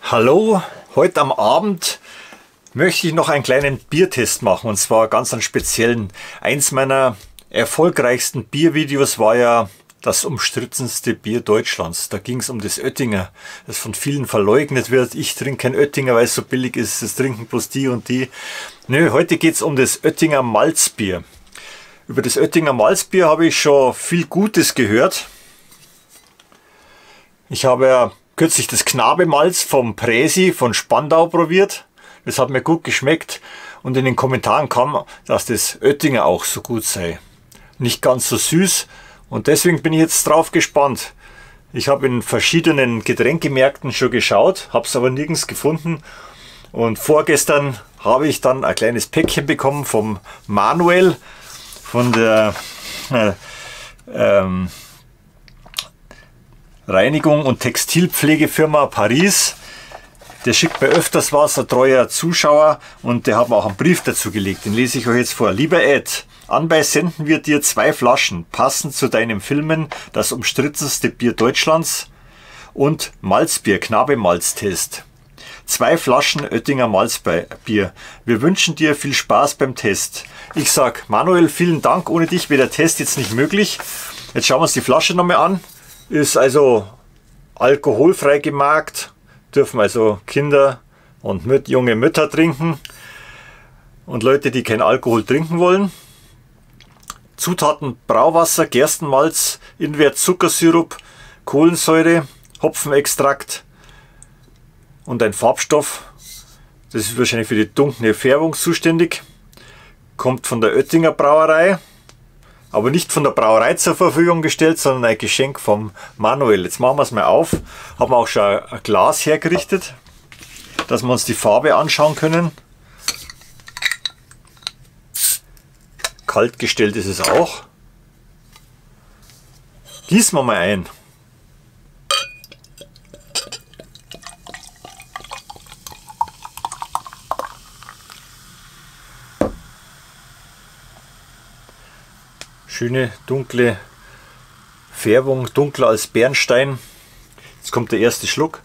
Hallo, heute am Abend möchte ich noch einen kleinen Biertest machen, und zwar ganz einen speziellen. Eins meiner erfolgreichsten Biervideos war ja das umstrittenste Bier Deutschlands. Da ging es um das Oettinger, das von vielen verleugnet wird. Ich trinke kein Oettinger, weil es so billig ist, das trinken bloß die und die. Nö, heute geht es um das Oettinger Malzbier. Über das Oettinger Malzbier habe ich schon viel Gutes gehört. Ich habe ja kürzlich das Knabe-Malz vom Präsi von Spandau probiert. Das hat mir gut geschmeckt und in den Kommentaren kam, dass das Oettinger auch so gut sei. Nicht ganz so süß und deswegen bin ich jetzt drauf gespannt. Ich habe in verschiedenen Getränkemärkten schon geschaut, habe es aber nirgends gefunden. Und vorgestern habe ich dann ein kleines Päckchen bekommen vom Manuel, von der Reinigung- und Textilpflegefirma Paris. Der schickt mir öfters was, ein treuer Zuschauer, und der hat mir auch einen Brief dazu gelegt. Den lese ich euch jetzt vor. Lieber Ed, anbei senden wir dir 2 Flaschen, passend zu deinem Filmen das umstrittenste Bier Deutschlands und Malzbier, Knabe-Malztest. 2 Flaschen Oettinger Malzbier. Wir wünschen dir viel Spaß beim Test. Ich sag, Manuel, vielen Dank. Ohne dich wäre der Test jetzt nicht möglich. Jetzt schauen wir uns die Flasche nochmal an. Ist also alkoholfrei gemarkt. Dürfen also Kinder und junge Mütter trinken und Leute, die kein Alkohol trinken wollen. Zutaten: Brauwasser, Gerstenmalz, Ingwer, Zuckersirup, Kohlensäure, Hopfenextrakt und ein Farbstoff. Das ist wahrscheinlich für die dunkle Färbung zuständig. Kommt von der Oettinger Brauerei, aber nicht von der Brauerei zur Verfügung gestellt, sondern ein Geschenk vom Manuel. Jetzt machen wir es mal auf. Haben wir auch schon ein Glas hergerichtet, dass wir uns die Farbe anschauen können. Kalt gestellt ist es auch. Gießen wir mal ein. Schöne dunkle Färbung, dunkler als Bernstein. Jetzt kommt der erste Schluck.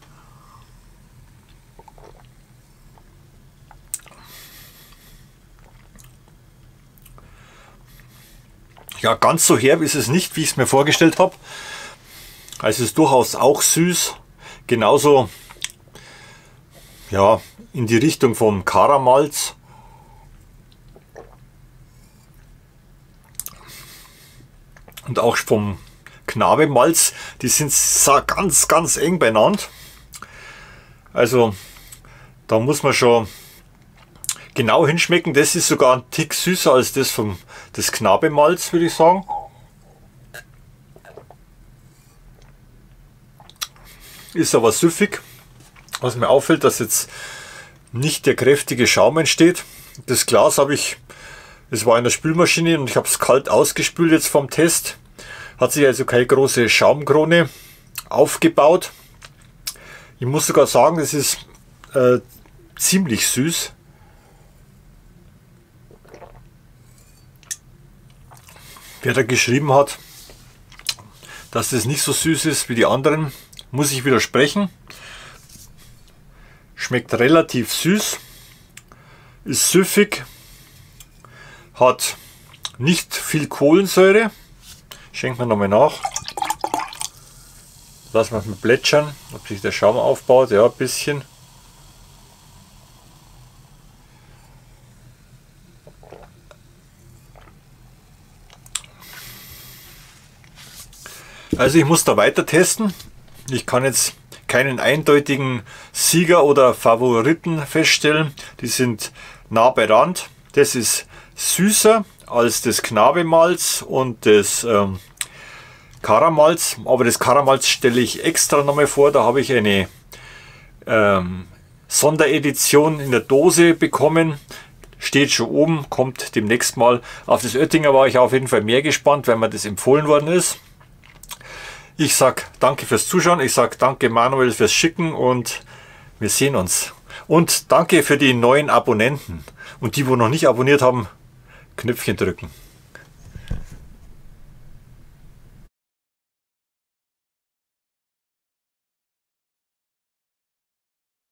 Ja, ganz so herb ist es nicht, wie ich es mir vorgestellt habe. Also es ist durchaus auch süß. Genauso ja, in die Richtung vom Karamalz. Und auch vom Knabe-Malz, die sind ganz eng beieinander. Also da muss man schon genau hinschmecken. Das ist sogar ein Tick süßer als das vom Knabe-Malz, würde ich sagen. Ist aber süffig. Was mir auffällt, dass jetzt nicht der kräftige Schaum entsteht. Das Glas habe ich, es war in der Spülmaschine und ich habe es kalt ausgespült jetzt vom Test. Hat sich also keine große Schaumkrone aufgebaut. Ich muss sogar sagen, es ist ziemlich süß. Wer da geschrieben hat, dass es nicht so süß ist wie die anderen, muss ich widersprechen. Schmeckt relativ süß, ist süffig, hat nicht viel Kohlensäure. Schenken wir nochmal nach. Lassen wir es mal plätschern, ob sich der Schaum aufbaut. Ja, ein bisschen. Also ich muss da weiter testen. Ich kann jetzt keinen eindeutigen Sieger oder Favoriten feststellen. Die sind nah beieinander. Das ist süßer als das Knabe-Malz und das Karamalz. Aber das Karamalz stelle ich extra nochmal vor. Da habe ich eine Sonderedition in der Dose bekommen. Steht schon oben, kommt demnächst mal. Auf das Oettinger war ich auf jeden Fall mehr gespannt, weil mir das empfohlen worden ist. Ich sage danke fürs Zuschauen. Ich sage danke Manuel fürs Schicken und wir sehen uns. Und danke für die neuen Abonnenten. Und die, wo noch nicht abonniert haben, Knöpfchen drücken.